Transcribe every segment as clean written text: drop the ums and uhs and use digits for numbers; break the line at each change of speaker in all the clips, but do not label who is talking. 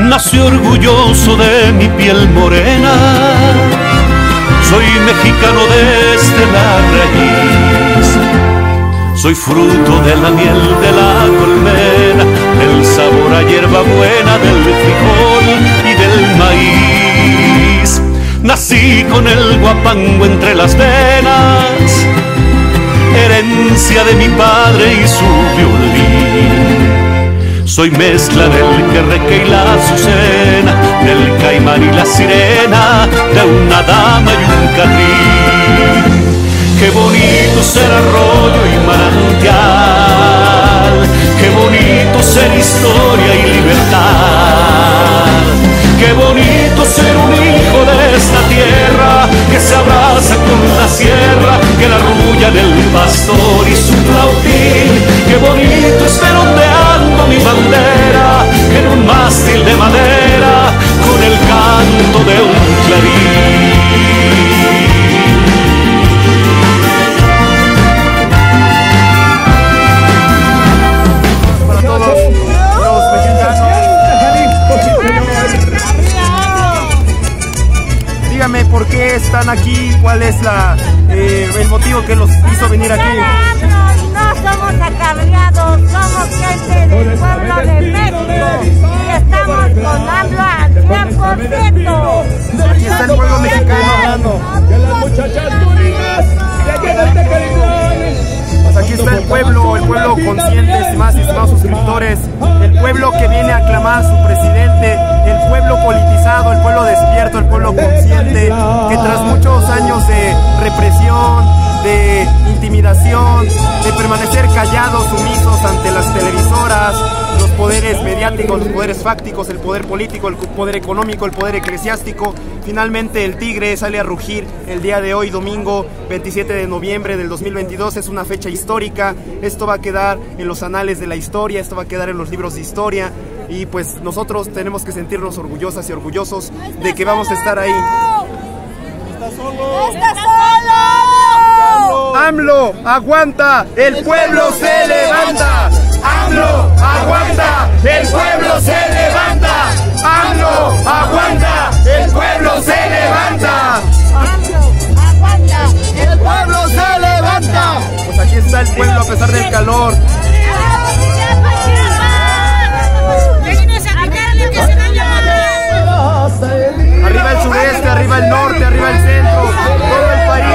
Nací orgulloso de mi piel morena, soy mexicano desde la raíz. Soy fruto de la miel de la colmena, del sabor a hierba buena, del frijol y del maíz. Nací con el guapango entre las venas, herencia de mi padre y su violín. Soy mezcla del querreque y la azucena, del caimán y la sirena, de una dama y un carril. Qué bonito ser arroyo y manantial, qué bonito ser historia y libertad. Qué bonito ser un hijo de esta tierra que se abraza con la sierra, que la arrulla del pastor y su flautín. Qué bonito es ver ondeando mi bandera en un mástil de madera con el canto de un clarín.
Dígame por qué están aquí, cuál es el motivo que los hizo venir aquí.
No somos acabreados, somos gente del pueblo de México y estamos con AMLO al 100%.
Aquí está el pueblo mexicano hablando. Pues aquí está el pueblo consciente, estimados suscriptores, el pueblo que viene a aclamar a su presidente, el pueblo politizado, el pueblo despierto, el pueblo consciente, que tras muchos años de represión, de intimidación, de permanecer callados, sumisos ante las televisoras, los poderes mediáticos, los poderes fácticos, el poder político, el poder económico, el poder eclesiástico, finalmente el tigre sale a rugir el día de hoy, domingo 27 de noviembre del 2022. Es una fecha histórica, esto va a quedar en los anales de la historia, esto va a quedar en los libros de historia, y pues nosotros tenemos que sentirnos orgullosas y orgullosos de que vamos a estar ahí.
¡Está solo!
AMLO, aguanta, el pueblo se levanta. AMLO, aguanta, el pueblo se levanta. AMLO, aguanta, el pueblo se levanta.
AMLO, aguanta,
el pueblo se levanta. Pues aquí está el pueblo a pesar del calor. Arriba el sureste, arriba el norte, arriba el centro, todo el país.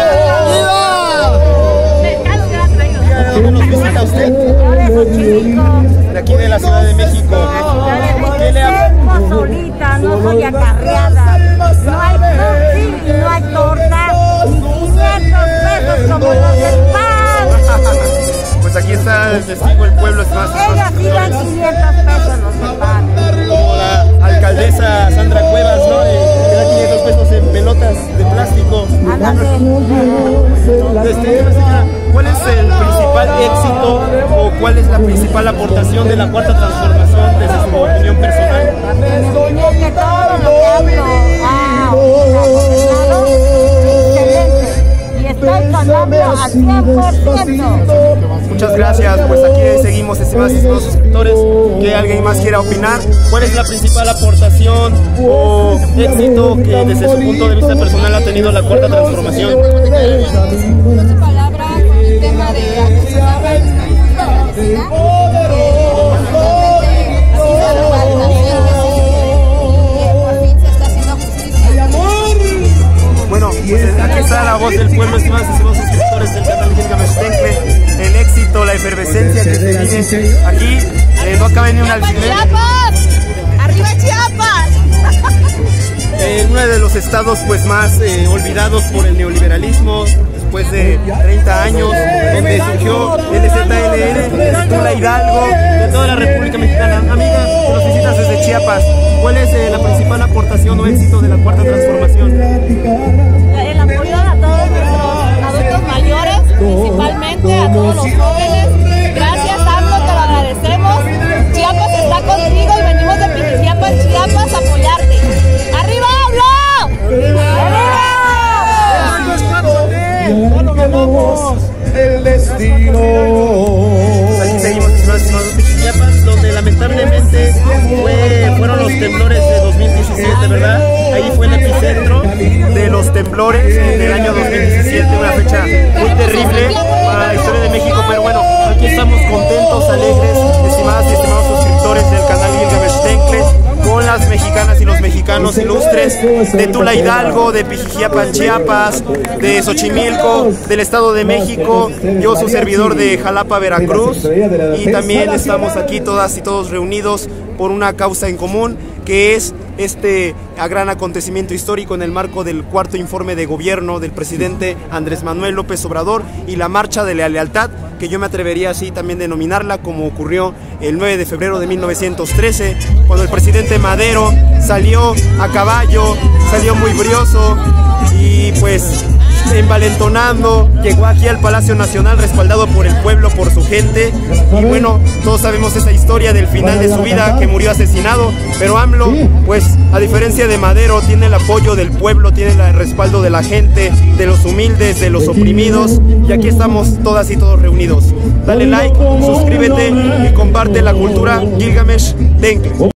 ¿De dónde nos visita usted? De aquí de la Ciudad de México.
Vengo solita, no soy acarreada. No hay confit, no hay torta, ni 500 pesos como los del pan.
Pues aquí está el testigo, el pueblo es más.
Ellos sí dan 500 pesos los del pan.
Como la alcaldesa Sandra Cuevas, ¿no? Que da 500 pesos en pelotas de plástico. ¿Cuál es el principal éxito o cuál es la principal aportación de la Cuarta Transformación desde su opinión personal?
Que todo lo que hablo excelente y estoy con AMLO al 100%.
Muchas gracias, pues aquí seguimos, estimados suscriptores. ¿Que alguien más quiera opinar? ¿Cuál es la principal aportación o éxito que desde su punto de vista personal ha tenido la Cuarta Transformación?
Una palabra con el tema de
Bueno, pues aquí está la voz del pueblo, estimados suscriptores del canal Mexicano Mextencle. El éxito, la efervescencia que se vive aquí, no cabe ni un alfiler.
¡Arriba Chiapas!
Uno de los estados pues más olvidados por el neoliberalismo, después de 30 años, donde surgió el ZLN, de Tula Hidalgo, de toda la República Mexicana. Amiga, que nos visitas desde Chiapas, ¿cuál es la principal aportación o éxito de la Cuarta Transformación?
El apoyo a todos nuestros adultos mayores, principalmente a todos los jóvenes. Gracias, AMLO, te lo agradecemos. Chiapas está contigo y venimos de Chiapas, Chiapas, a apoyarte. ¡Arriba, AMLO!
No ganamos el destino.
Aquí seguimos, estimados de Chiapas, donde lamentablemente temblores de 2017, ¿verdad? Ahí fue el epicentro de los temblores del año 2017, una fecha muy terrible para la historia de México, pero bueno, aquí estamos contentos, alegres, estimadas y estimados suscriptores del canal Gilgamesh Tencle, con las mexicanas y los mexicanos ilustres de Tula Hidalgo, de Pijijiapan, Chiapas, de Xochimilco, del Estado de México, yo su servidor de Jalapa, Veracruz, y también estamos aquí todas y todos reunidos por una causa en común, que es este gran acontecimiento histórico en el marco del cuarto informe de gobierno del presidente Andrés Manuel López Obrador y la marcha de la lealtad, que yo me atrevería así también denominarla, como ocurrió el 9 de febrero de 1913, cuando el presidente Madero salió a caballo, salió muy brioso y pues envalentonando, llegó aquí al Palacio Nacional respaldado por el pueblo, por su gente, y bueno, todos sabemos esa historia del final de su vida, que murió asesinado, pero AMLO, pues a diferencia de Madero, tiene el apoyo del pueblo, tiene el respaldo de la gente, de los humildes, de los oprimidos, y aquí estamos todas y todos reunidos. Dale like, suscríbete y comparte la cultura Gilgamesh Tencle.